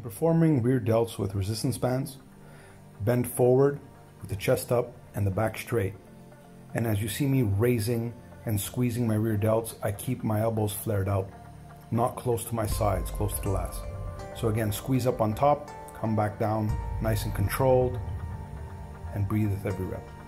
I'm performing rear delts with resistance bands, bent forward with the chest up and the back straight. And as you see me raising and squeezing my rear delts, I keep my elbows flared out, not close to my sides, close to the lats. So again, squeeze up on top, come back down, nice and controlled, and breathe with every rep.